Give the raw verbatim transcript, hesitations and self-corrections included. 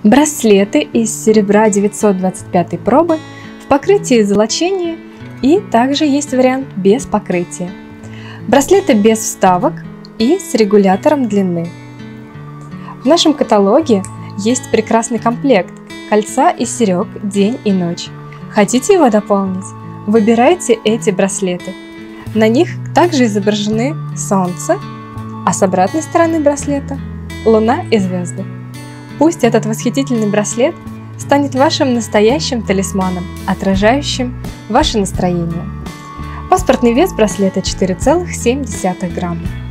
Браслеты из серебра девятьсот двадцать пятой пробы в покрытии золочения, и также есть вариант без покрытия. Браслеты без вставок и с регулятором длины. В нашем каталоге есть прекрасный комплект кольца и серег день и ночь. Хотите его дополнить? Выбирайте эти браслеты. На них также изображены солнце, а с обратной стороны браслета луна и звезды. Пусть этот восхитительный браслет станет вашим настоящим талисманом, отражающим ваше настроение. Паспортный вес браслета четыре целых семь десятых грамма.